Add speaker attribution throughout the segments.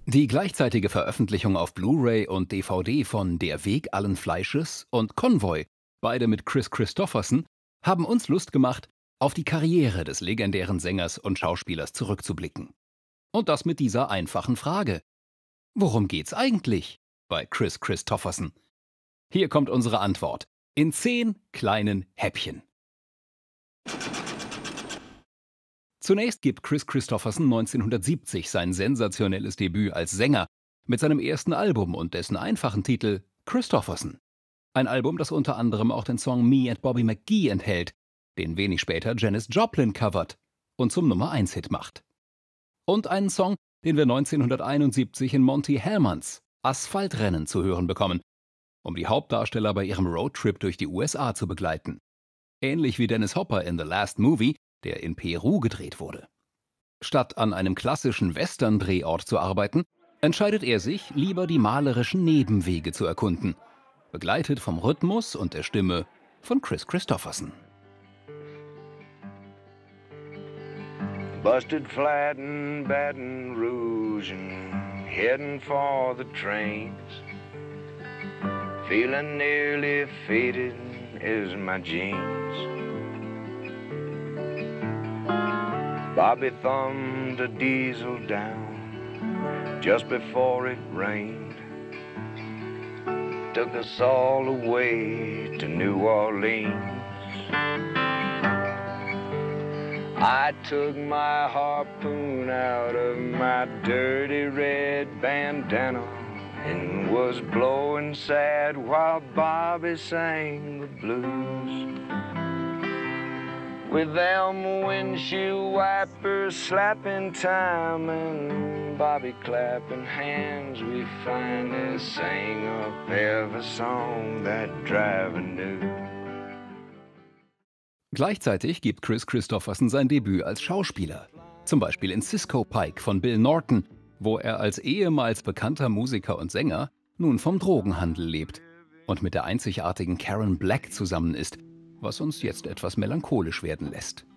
Speaker 1: Die gleichzeitige Veröffentlichung auf Blu-ray und DVD von Der Weg allen Fleisches und Convoy, beide mit Kris Kristofferson, haben uns Lust gemacht, auf die Karriere des legendären Sängers und Schauspielers zurückzublicken. Und das mit dieser einfachen Frage: Worum geht's eigentlich bei Kris Kristofferson? Hier kommt unsere Antwort in 10 kleinen Häppchen. Zunächst gibt Kris Kristofferson 1970 sein sensationelles Debüt als Sänger mit seinem ersten Album und dessen einfachen Titel Kristofferson. Ein Album, das unter anderem auch den Song Me and Bobby McGee enthält, den wenig später Janis Joplin covert und zum Nummer-1-Hit macht. Und einen Song, den wir 1971 in Monty Hellmans Asphaltrennen zu hören bekommen, um die Hauptdarsteller bei ihrem Roadtrip durch die USA zu begleiten. Ähnlich wie Dennis Hopper in The Last Movie, der in Peru gedreht wurde. Statt an einem klassischen Western-Drehort zu arbeiten, entscheidet er sich, lieber die malerischen Nebenwege zu erkunden, begleitet vom Rhythmus und der Stimme von Kris Kristofferson.
Speaker 2: Busted flat in Baton Rouge and heading for the trains. Feeling nearly faded as my jeans. Bobby thumbed a diesel down just before it rained. Took us all away to New Orleans. I took my harpoon out of my dirty red bandana and was blowing sad while Bobby sang the blues. With them windshield wipers slapping time and Bobby clapping hands, we finally sang up every song that driver knew.
Speaker 1: Gleichzeitig gibt Kris Kristofferson sein Debüt als Schauspieler, zum Beispiel in Cisco Pike von Bill Norton, wo er als ehemals bekannter Musiker und Sänger nun vom Drogenhandel lebt und mit der einzigartigen Karen Black zusammen ist, was uns jetzt etwas melancholisch werden lässt.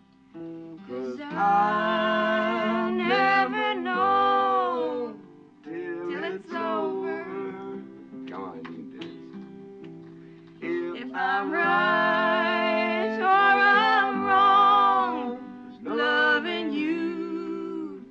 Speaker 3: I'll never know till it's over. If I'm right or I'm wrong, loving you.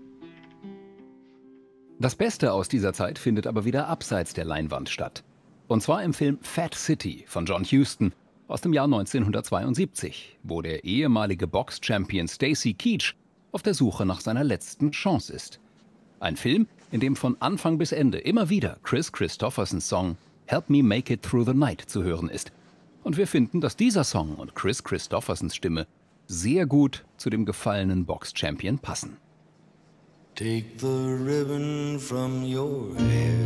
Speaker 1: Das Beste aus dieser Zeit findet aber wieder abseits der Leinwand statt. Und zwar im Film Fat City von John Huston aus dem Jahr 1972, wo der ehemalige Box-Champion Stacy Keach auf der Suche nach seiner letzten Chance ist. Ein Film, in dem von Anfang bis Ende immer wieder Kris Kristoffersons Song Help Me Make It Through the Night zu hören ist. Und wir finden, dass dieser Song und Kris Kristoffersons Stimme sehr gut zu dem gefallenen Box-Champion passen.
Speaker 4: Take the ribbon from your hair,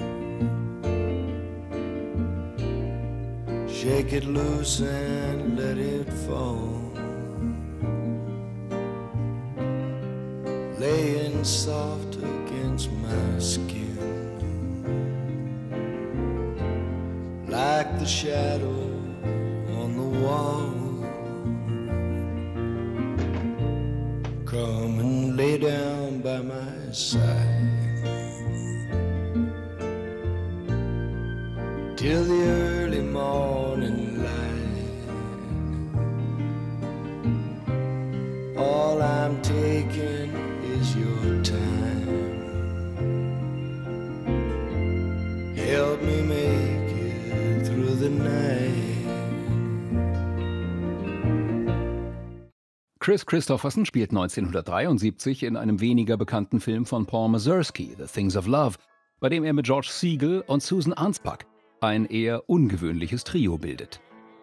Speaker 4: shake it loose and let it fall, laying soft against my skin, like the shadow on the wall. Come and lay down by my side till the early morning light. All I'm taking is your time. Help me make it through the night.
Speaker 1: Kris Kristofferson spielt 1973 in einem weniger bekannten Film von Paul Mazursky, The Things of Love, bei dem er mit George Segal und Susan Arnspark ein eher ungewöhnliches Trio bildet.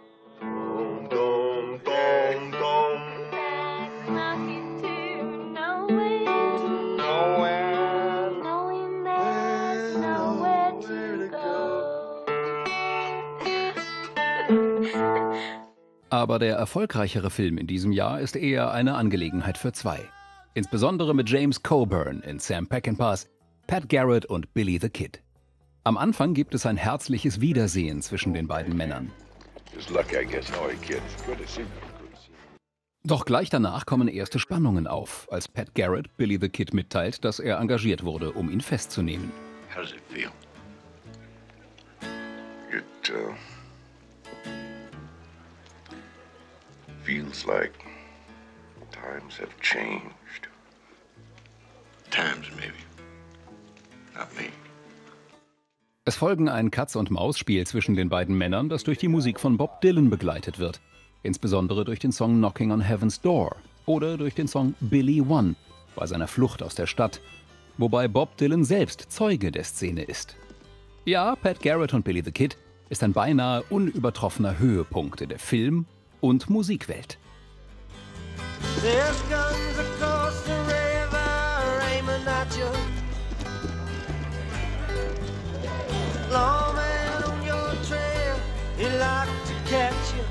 Speaker 1: Aber der erfolgreichere Film in diesem Jahr ist eher eine Angelegenheit für zwei. Insbesondere mit James Coburn in Sam Peckinpahs, Pat Garrett und Billy the Kid. Am Anfang gibt es ein herzliches Wiedersehen zwischen den beiden Männern. Doch gleich danach kommen erste Spannungen auf, als Pat Garrett Billy the Kid mitteilt, dass er engagiert wurde, um ihn festzunehmen.
Speaker 5: How does it feel?
Speaker 6: It feels like times have changed.
Speaker 5: Times, maybe. Not me.
Speaker 1: Es folgen ein Katz-und-Maus-Spiel zwischen den beiden Männern, das durch die Musik von Bob Dylan begleitet wird. Insbesondere durch den Song Knocking on Heaven's Door oder durch den Song Billy One bei seiner Flucht aus der Stadt, wobei Bob Dylan selbst Zeuge der Szene ist. Ja, Pat Garrett und Billy the Kid ist ein beinahe unübertroffener Höhepunkt in der Film- und Musikwelt.
Speaker 4: There's guns across the river aiming at you. Lawman on your trail, he'd like to catch you.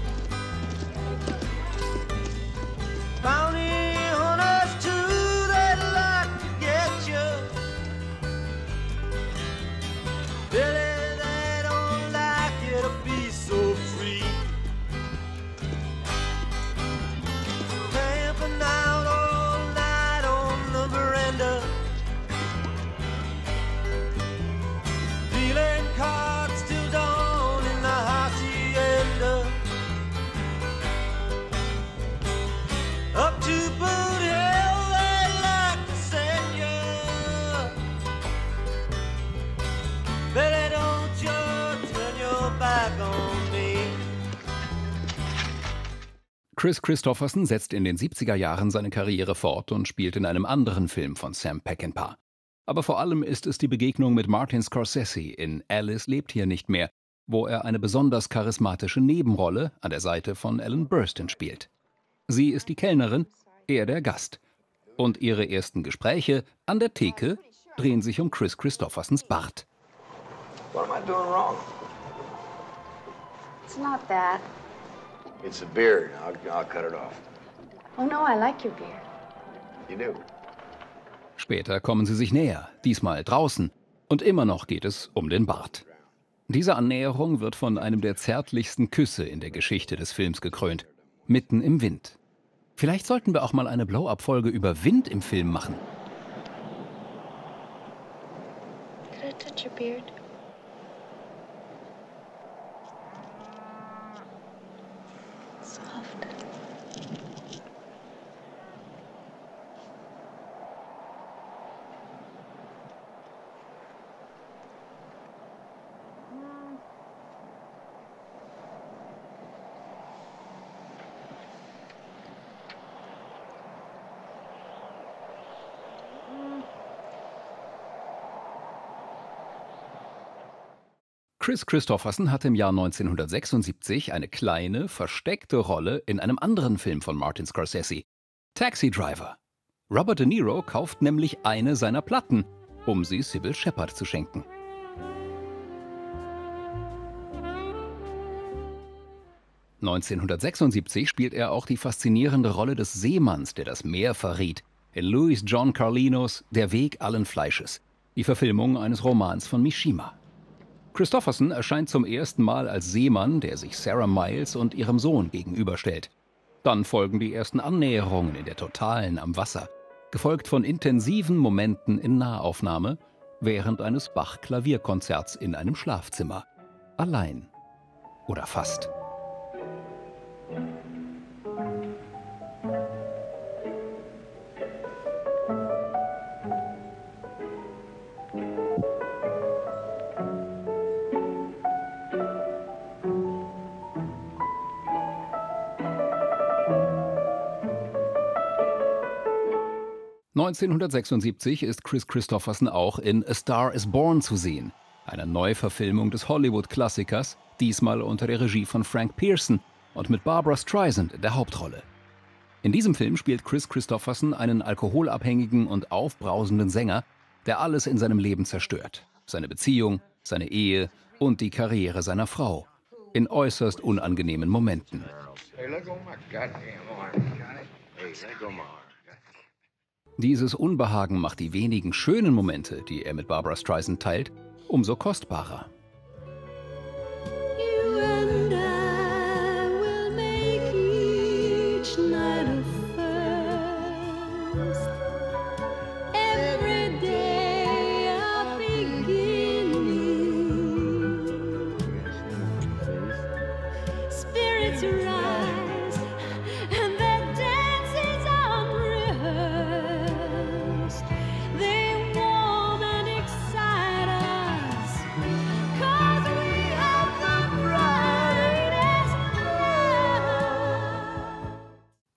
Speaker 4: Bounty hunters too, they'd like to get you. Billy, they don't like you to be so free. Camping out all night on the veranda, dealing cards till dawn in the hacienda. Up to Boot Hill, they'd like to send you. Billy, don't you turn your back on me.
Speaker 1: Kris Kristofferson setzt in den 70er Jahren seine Karriere fort und spielt in einem anderen Film von Sam Peckinpah. Aber vor allem ist es die Begegnung mit Martin Scorsese in Alice lebt hier nicht mehr, wo er eine besonders charismatische Nebenrolle an der Seite von Ellen Burstyn spielt. Sie ist die Kellnerin, er der Gast. Und ihre ersten Gespräche an der Theke drehen sich um Kris Kristoffersons Bart.
Speaker 5: What am I doing wrong?
Speaker 7: It's not that.
Speaker 5: It's the beard. I'll cut it off.
Speaker 7: Oh no, I like your beard.
Speaker 5: You do?
Speaker 1: Später kommen sie sich näher, diesmal draußen. Und immer noch geht es um den Bart. Diese Annäherung wird von einem der zärtlichsten Küsse in der Geschichte des Films gekrönt. Mitten im Wind. Vielleicht sollten wir auch mal eine Blow-Up-Folge über Wind im Film machen.
Speaker 7: Could I touch your beard? Soft.
Speaker 1: 'Kris Kristofferson hatte im Jahr 1976 eine kleine, versteckte Rolle in einem anderen Film von Martin Scorsese, Taxi Driver. Robert De Niro kauft nämlich eine seiner Platten, um sie Sybil Shepherd zu schenken. (1976) spielt er auch die faszinierende Rolle des Seemanns, der das Meer verriet, in Louis John Carlinos Der Weg allen Fleisches, die Verfilmung eines Romans von Mishima. Kristofferson erscheint zum ersten Mal als Seemann, der sich Sarah Miles und ihrem Sohn gegenüberstellt. Dann folgen die ersten Annäherungen in der Totalen am Wasser, gefolgt von intensiven Momenten in Nahaufnahme während eines Bach-Klavierkonzerts in einem Schlafzimmer. Allein. Oder fast. (1976) ist Kris Kristofferson auch in A Star is Born zu sehen, einer Neuverfilmung des Hollywood-Klassikers, diesmal unter der Regie von Frank Pearson und mit Barbra Streisand in der Hauptrolle. In diesem Film spielt Kris Kristofferson einen alkoholabhängigen und aufbrausenden Sänger, der alles in seinem Leben zerstört. Seine Beziehung, seine Ehe und die Karriere seiner Frau. In äußerst unangenehmen Momenten.
Speaker 5: Hey, let go of my goddamn arm, Johnny. Hey, let go of my arm.
Speaker 1: Dieses Unbehagen macht die wenigen schönen Momente, die er mit Barbra Streisand teilt, umso kostbarer.
Speaker 3: You and I will make each night a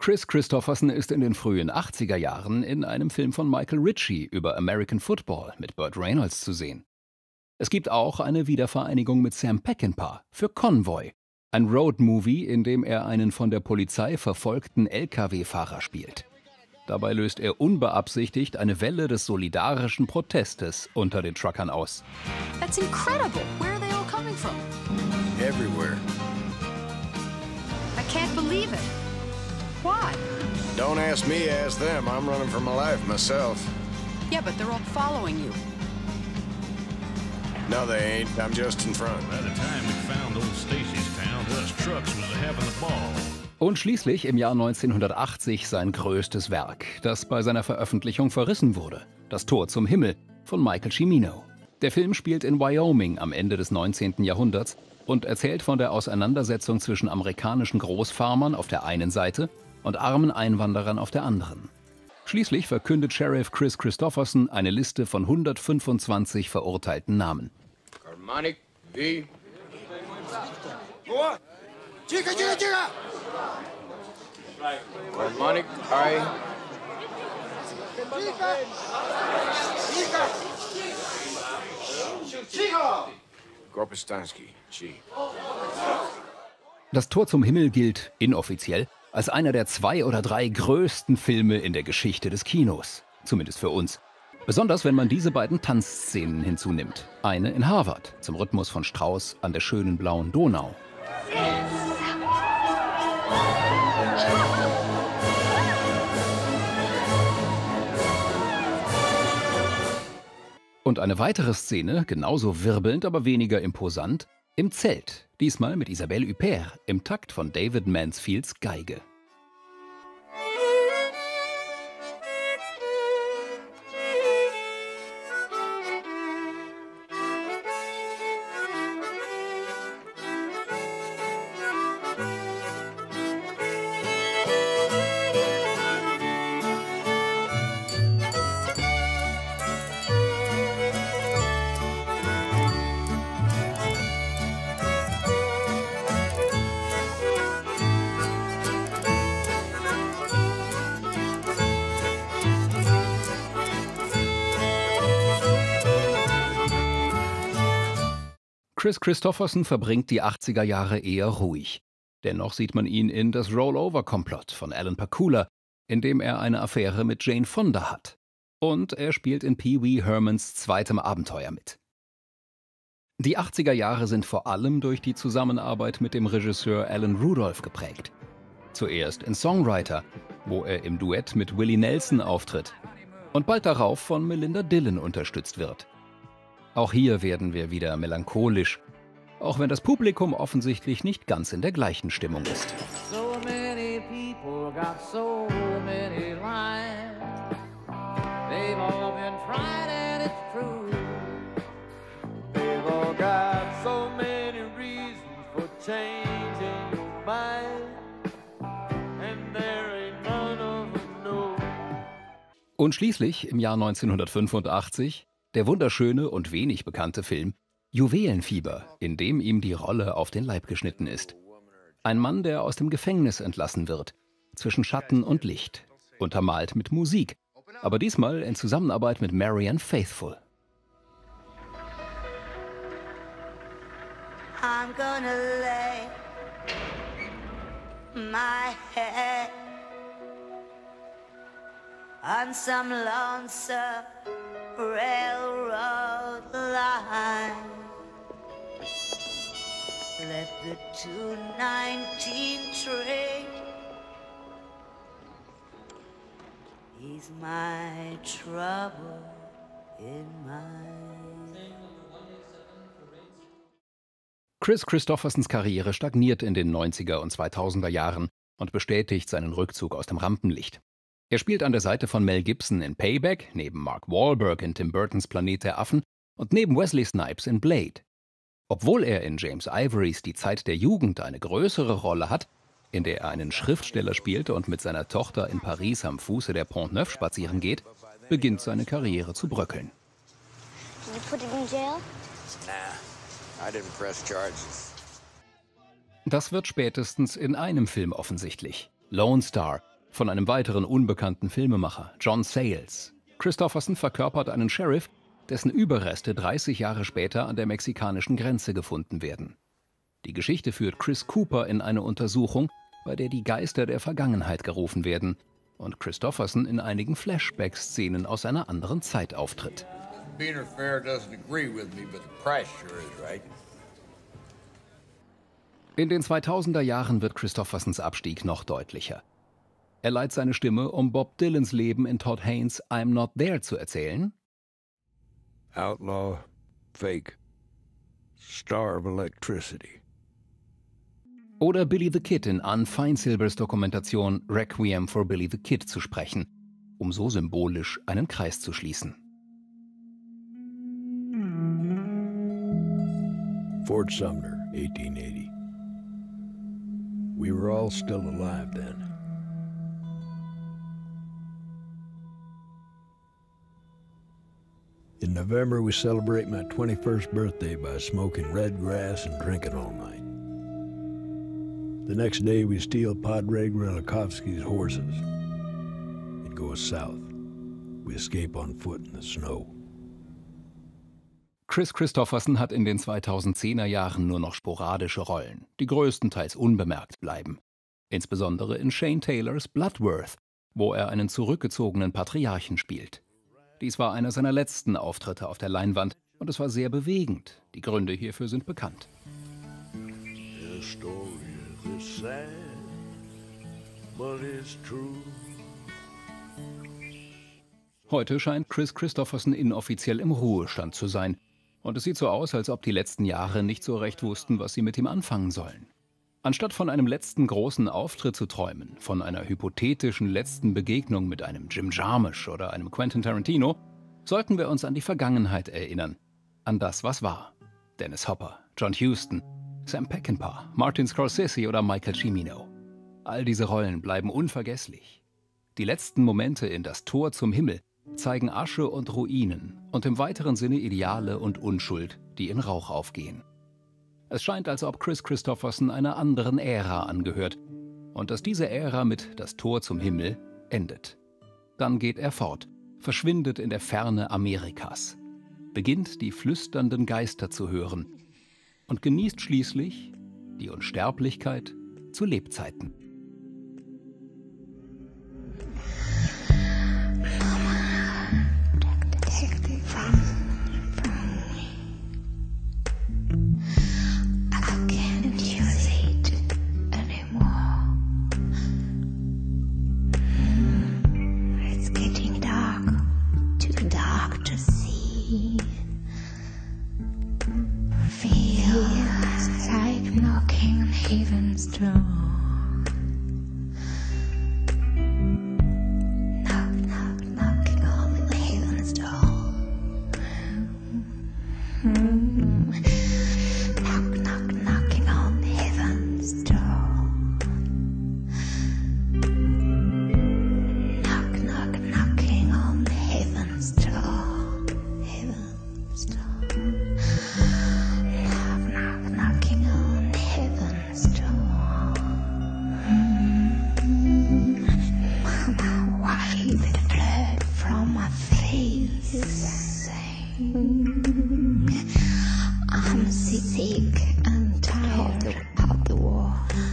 Speaker 1: Kris Kristofferson ist in den frühen 80er Jahren in einem Film von Michael Ritchie über American Football mit Burt Reynolds zu sehen. Es gibt auch eine Wiedervereinigung mit Sam Peckinpah für Convoy, ein Road-Movie, in dem er einen von der Polizei verfolgten Lkw-Fahrer spielt. Dabei löst er unbeabsichtigt eine Welle des solidarischen Protestes unter den Truckern aus.
Speaker 8: That's incredible. Where are they all coming from?
Speaker 5: Everywhere.
Speaker 8: I can't believe it. Why?
Speaker 5: Don't ask me, ask them. I'm running for my life myself.
Speaker 8: Yeah, but they're all following you.
Speaker 5: No, they ain't. I'm just in front.
Speaker 9: By the time we found old Stacy's town, us trucks was having the ball.
Speaker 1: Und schließlich im Jahr 1980 sein größtes Werk, das bei seiner Veröffentlichung verrissen wurde: Das Tor zum Himmel von Michael Cimino. Der Film spielt in Wyoming am Ende des 19. Jahrhunderts und erzählt von der Auseinandersetzung zwischen amerikanischen Großfarmern auf der einen Seite und armen Einwanderern auf der anderen. Schließlich verkündet Sheriff Kris Kristofferson eine Liste von 125 verurteilten Namen.
Speaker 5: Harmonic, V.
Speaker 4: Chica, chica, chica!
Speaker 5: Harmonic, I. Gorpostansky, G.
Speaker 1: Das Tor zum Himmel gilt, inoffiziell, als einer der 2 oder 3 größten Filme in der Geschichte des Kinos. Zumindest für uns. Besonders wenn man diese beiden Tanzszenen hinzunimmt. Eine in Harvard, zum Rhythmus von Strauss an der schönen blauen Donau. Und eine weitere Szene, genauso wirbelnd, aber weniger imposant, im Zelt, diesmal mit Isabelle Huppert im Takt von David Mansfields Geige. Kris Kristofferson verbringt die 80er Jahre eher ruhig. Dennoch sieht man ihn in Das Rollover-Komplott von Alan Pakula, in dem er eine Affäre mit Jane Fonda hat. Und er spielt in Pee Wee Hermans zweitem Abenteuer mit. Die 80er Jahre sind vor allem durch die Zusammenarbeit mit dem Regisseur Alan Rudolph geprägt. Zuerst in Songwriter, wo er im Duett mit Willie Nelson auftritt und bald darauf von Melinda Dillon unterstützt wird. Auch hier werden wir wieder melancholisch, auch wenn das Publikum offensichtlich nicht ganz in der gleichen Stimmung ist.
Speaker 4: So many people got so many lines. They've all been tried and it's true. They've all got so many reasons for changing your mind. And there ain't none of them know.
Speaker 1: Und schließlich im Jahr 1985 der wunderschöne und wenig bekannte Film Juwelenfieber, in dem ihm die Rolle auf den Leib geschnitten ist. Ein Mann, der aus dem Gefängnis entlassen wird, zwischen Schatten und Licht, untermalt mit Musik, aber diesmal in Zusammenarbeit mit Marianne Faithfull.
Speaker 3: I'm gonna lay my head on some lonesome railroad line. Let the 219 train ease my trouble in mind.
Speaker 1: Kris Kristoffersons Karriere stagniert in den 90er und 2000er Jahren und bestätigt seinen Rückzug aus dem Rampenlicht. Er spielt an der Seite von Mel Gibson in Payback, neben Mark Wahlberg in Tim Burtons Planet der Affen und neben Wesley Snipes in Blade. Obwohl er in James Ivorys Die Zeit der Jugend eine größere Rolle hat, in der er einen Schriftsteller spielte und mit seiner Tochter in Paris am Fuße der Pont Neuf spazieren geht, beginnt seine Karriere zu bröckeln.
Speaker 7: Did you put it in jail?
Speaker 5: Nah, I didn't press charges.
Speaker 1: Das wird spätestens in einem Film offensichtlich: Lone Star, von einem weiteren unbekannten Filmemacher, John Sayles. Kristofferson verkörpert einen Sheriff, dessen Überreste 30 Jahre später an der mexikanischen Grenze gefunden werden. Die Geschichte führt Chris Cooper in eine Untersuchung, bei der die Geister der Vergangenheit gerufen werden und Kristofferson in einigen Flashback-Szenen aus einer anderen Zeit auftritt. In den 2000er Jahren wird Kristoffersons Abstieg noch deutlicher. Er leiht seine Stimme, um Bob Dylans Leben in Todd Haynes' I'm Not There zu erzählen.
Speaker 10: Outlaw, fake, star of electricity.
Speaker 1: Oder Billy the Kid in Ann Feinsilbers Dokumentation Requiem for Billy the Kid zu sprechen, um so symbolisch einen Kreis zu schließen.
Speaker 10: Fort Sumner, 1880. We were all still alive then. In November, we celebrate my 21st birthday by smoking red grass and drinking all night. The next day, we steal Padre Grilikovsky's horses. It goes south. We escape on foot in the snow.
Speaker 1: Kris Kristofferson hat in den 2010er Jahren nur noch sporadische Rollen, die größtenteils unbemerkt bleiben. Insbesondere in Shane Taylors Bloodworth, wo er einen zurückgezogenen Patriarchen spielt. Dies war einer seiner letzten Auftritte auf der Leinwand und es war sehr bewegend. Die Gründe hierfür sind bekannt. Heute scheint Kris Kristofferson inoffiziell im Ruhestand zu sein. Und es sieht so aus, als ob die letzten Jahre nicht so recht wussten, was sie mit ihm anfangen sollen. Anstatt von einem letzten großen Auftritt zu träumen, von einer hypothetischen letzten Begegnung mit einem Jim Jarmusch oder einem Quentin Tarantino, sollten wir uns an die Vergangenheit erinnern. An das, was war. Dennis Hopper, John Huston, Sam Peckinpah, Martin Scorsese oder Michael Cimino. All diese Rollen bleiben unvergesslich. Die letzten Momente in Das Tor zum Himmel zeigen Asche und Ruinen und im weiteren Sinne Ideale und Unschuld, die in Rauch aufgehen. Es scheint, als ob Kris Kristofferson einer anderen Ära angehört und dass diese Ära mit Das Tor zum Himmel endet. Dann geht er fort, verschwindet in der Ferne Amerikas, beginnt die flüsternden Geister zu hören und genießt schließlich die Unsterblichkeit zu Lebzeiten.
Speaker 11: I'm sick and tired of the war.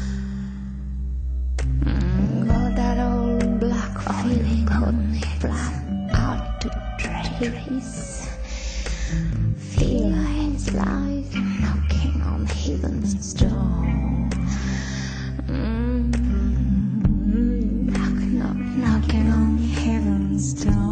Speaker 11: Got that old black feeling on me, flat out to trace. Feel it's like knocking on heaven's door. Knocking on heaven's door.